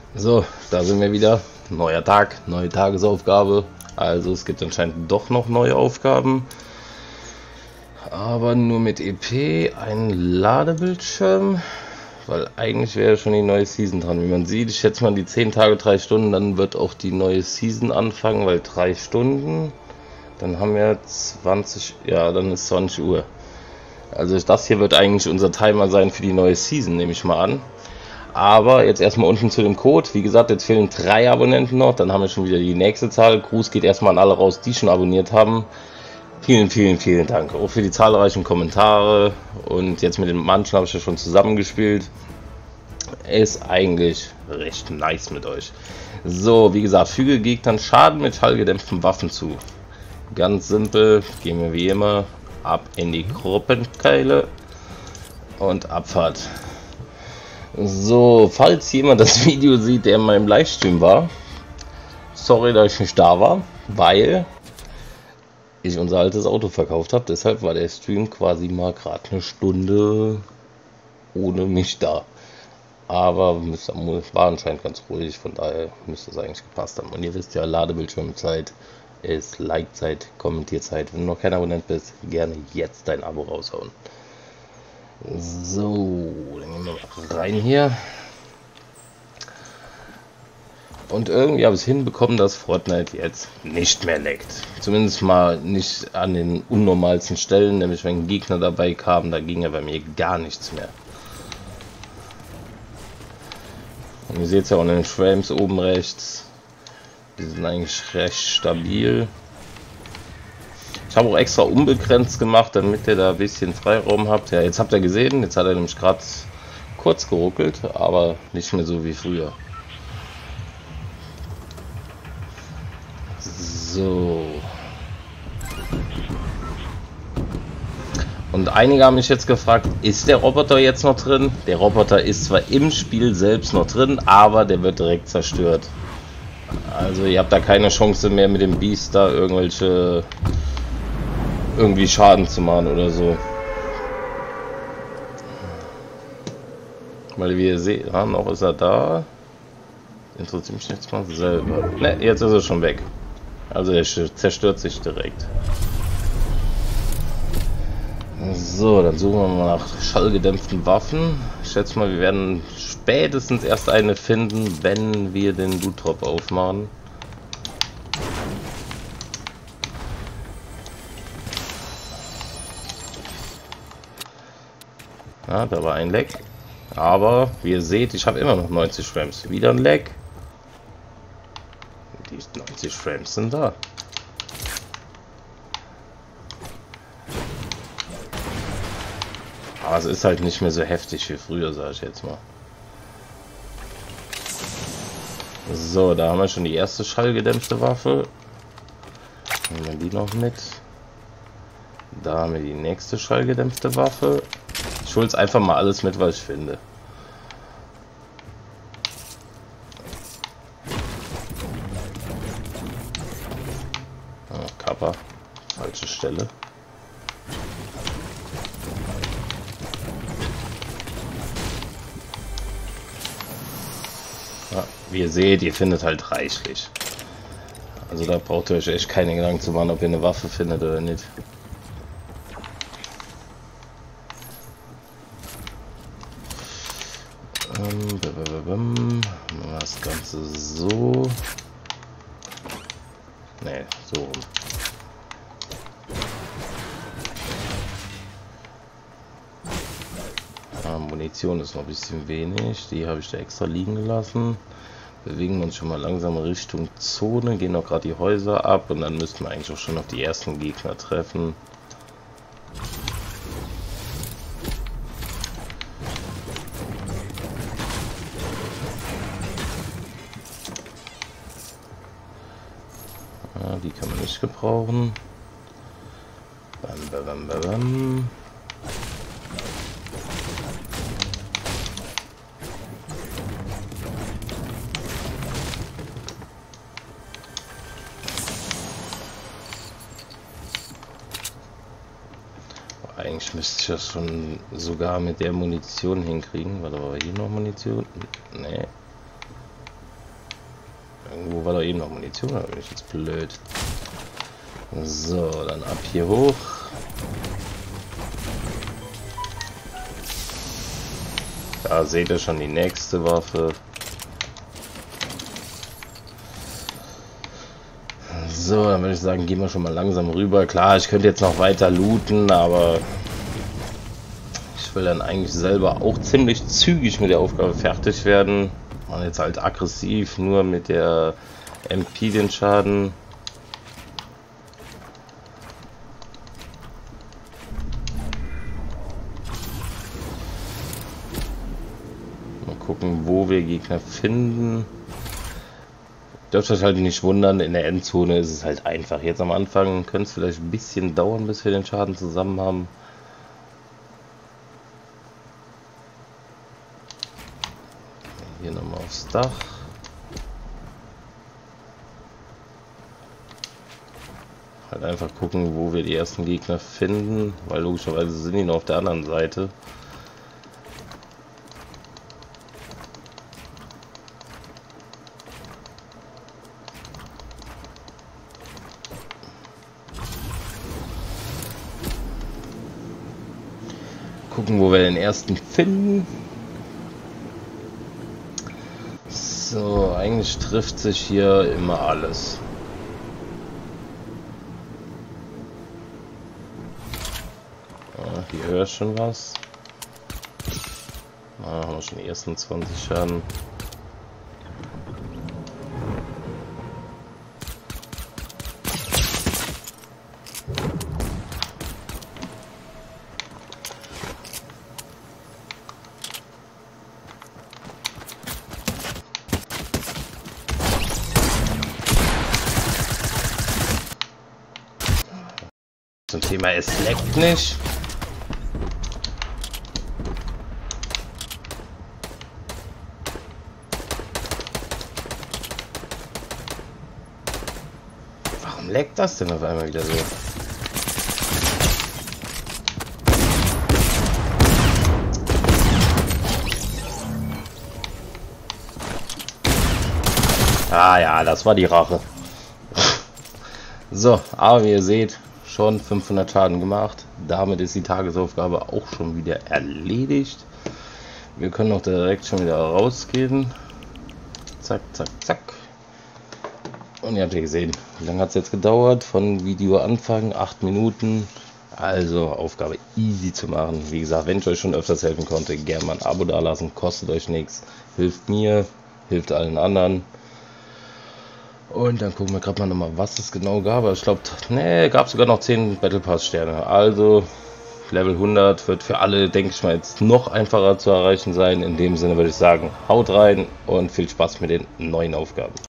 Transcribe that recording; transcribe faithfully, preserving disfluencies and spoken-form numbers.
So, da sind wir wieder. Neuer Tag, neue Tagesaufgabe. Also es gibt anscheinend doch noch neue Aufgaben. Aber nur mit E P, ein Ladebildschirm. Weil eigentlich wäre schon die neue Season dran. Wie man sieht, ich schätze mal die zehn Tage, drei Stunden, dann wird auch die neue Season anfangen, weil drei Stunden. Dann haben wir zwanzig, ja, dann ist zwanzig Uhr. Also das hier wird eigentlich unser Timer sein für die neue Season, nehme ich mal an. Aber jetzt erstmal unten zu dem Code. Wie gesagt, jetzt fehlen drei Abonnenten noch. Dann haben wir schon wieder die nächste Zahl. Gruß geht erstmal an alle raus, die schon abonniert haben. Vielen, vielen, vielen Dank. Auch für die zahlreichen Kommentare. Und jetzt mit den manchen habe ich ja schon zusammengespielt. Ist eigentlich recht nice mit euch. So, wie gesagt, füge Gegnern Schaden mit schallgedämpften Waffen zu. Ganz simpel. Gehen wir wie immer ab in die Gruppenkeile. Und Abfahrt. So, falls jemand das Video sieht, der in meinem Livestream war, sorry, dass ich nicht da war, weil ich unser altes Auto verkauft habe. Deshalb war der Stream quasi mal gerade eine Stunde ohne mich da. Aber war anscheinend ganz ruhig, von daher müsste es eigentlich gepasst haben. Und ihr wisst ja, Ladebildschirmzeit ist Like-Zeit, Kommentierzeit. Wenn du noch kein Abonnent bist, gerne jetzt dein Abo raushauen. So, dann gehen wir mal rein hier. Und irgendwie habe ich es hinbekommen, dass Fortnite jetzt nicht mehr leckt. Zumindest mal nicht an den unnormalsten Stellen, nämlich wenn Gegner dabei kamen, da ging ja bei mir gar nichts mehr. Und ihr seht es ja auch in den Frames oben rechts. Die sind eigentlich recht stabil. Ich habe auch extra unbegrenzt gemacht, damit ihr da ein bisschen Freiraum habt. Ja, jetzt habt ihr gesehen, jetzt hat er nämlich gerade kurz geruckelt, aber nicht mehr so wie früher. So. Und einige haben mich jetzt gefragt, ist der Roboter jetzt noch drin? Der Roboter ist zwar im Spiel selbst noch drin, aber der wird direkt zerstört. Also ihr habt da keine Chance mehr mit dem Beast da irgendwelche... irgendwie Schaden zu machen oder so. Weil wie ihr seht, ja, noch ist er da. Interessiert mich jetzt mal selber. Ne, jetzt ist er schon weg. Also er zerstört sich direkt. So, dann suchen wir mal nach schallgedämpften Waffen. Ich schätze mal, wir werden spätestens erst eine finden, wenn wir den Loot Drop aufmachen. Ja, da war ein Lag. Aber wie ihr seht, ich habe immer noch neunzig Frames. Wieder ein Lag. Die neunzig Frames sind da. Aber es ist halt nicht mehr so heftig wie früher, sage ich jetzt mal. So, da haben wir schon die erste schallgedämpfte Waffe. Nehmen wir die noch mit. Da haben wir die nächste schallgedämpfte Waffe. Ich hole jetzt einfach mal alles mit, was ich finde. Ah, Kappa. Falsche Stelle. Ja, wie ihr seht, ihr findet halt reichlich. Also da braucht ihr euch echt keine Gedanken zu machen, ob ihr eine Waffe findet oder nicht. Das Ganze so. Ne, so rum. Ah, Munition ist noch ein bisschen wenig. Die habe ich da extra liegen gelassen. Bewegen wir uns schon mal langsam Richtung Zone. Gehen auch gerade die Häuser ab. Und dann müssten wir eigentlich auch schon auf die ersten Gegner treffen. Die kann man nicht gebrauchen. Bam, bam, bam, bam. Eigentlich müsste ich das schon sogar mit der Munition hinkriegen. Warte, war hier noch Munition? Nee. Irgendwo war da eben noch Munition, aber bin ich jetzt blöd. So, dann ab hier hoch. Da seht ihr schon die nächste Waffe. So, dann würde ich sagen, gehen wir schon mal langsam rüber. Klar, ich könnte jetzt noch weiter looten, aber ich will dann eigentlich selber auch ziemlich zügig mit der Aufgabe fertig werden. Man jetzt halt aggressiv, nur mit der M P den Schaden. Mal gucken, wo wir Gegner finden. Dürft euch halt nicht wundern, in der Endzone ist es halt einfach. Jetzt am Anfang könnte es vielleicht ein bisschen dauern, bis wir den Schaden zusammen haben. Hier nochmal aufs Dach. Halt einfach gucken, wo wir die ersten Gegner finden, weil logischerweise sind die noch auf der anderen Seite. Gucken, wo wir den ersten finden. So, eigentlich trifft sich hier immer alles. Ah, hier höre ich schon was. Ah, haben wir schon die ersten zwanzig Schaden. Zum Thema es leckt nicht. Warum leckt das denn auf einmal wieder so? Ah ja, das war die Rache. So, aber wie ihr seht, schon fünfhundert Schaden gemacht. Damit ist die Tagesaufgabe auch schon wieder erledigt. Wir können auch direkt schon wieder rausgehen. Zack, zack, zack. Und ihr habt ja gesehen, wie lange hat es jetzt gedauert von Videoanfang? acht Minuten. Also Aufgabe easy zu machen. Wie gesagt, wenn ich euch schon öfters helfen konnte, gerne mal ein Abo da lassen. Kostet euch nichts. Hilft mir, hilft allen anderen. Und dann gucken wir gerade mal nochmal, was es genau gab. Ich glaube, ne, gab sogar noch zehn Battle Pass Sterne. Also Level hundert wird für alle, denke ich mal, jetzt noch einfacher zu erreichen sein. In dem Sinne würde ich sagen, haut rein und viel Spaß mit den neuen Aufgaben.